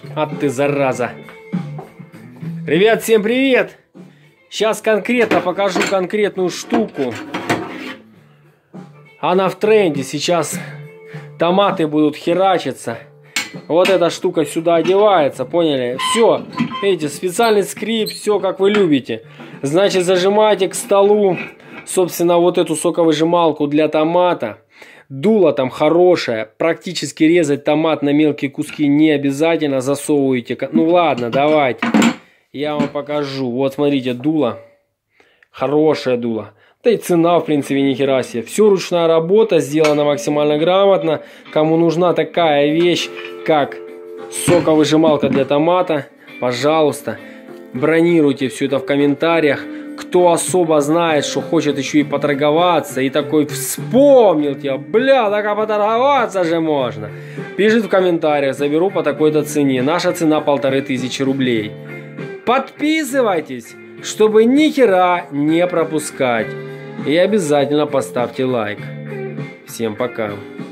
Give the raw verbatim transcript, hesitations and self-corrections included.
А ты зараза. Ребят, всем привет. Сейчас конкретно покажу конкретную штуку. Она в тренде. Сейчас томаты будут херачиться. Вот эта штука сюда одевается, поняли? Все, видите, специальный скрипт, все как вы любите. Значит, зажимаете к столу, собственно, вот эту соковыжималку для томата. Дуло там хорошее, практически резать томат на мелкие куски не обязательно, засовываете. Ну ладно, давайте, я вам покажу. Вот смотрите, дуло, хорошее дуло. Да и цена, в принципе, ни хера себе. Все ручная работа, сделана максимально грамотно. Кому нужна такая вещь, как соковыжималка для томата, пожалуйста, бронируйте все это в комментариях. Кто особо знает, что хочет еще и поторговаться, и такой вспомнил тебя, бля, так а поторговаться же можно. Пишет в комментариях, заберу по такой-то цене. Наша цена полторы тысячи рублей. Подписывайтесь, чтобы ни хера не пропускать. И обязательно поставьте лайк. Всем пока.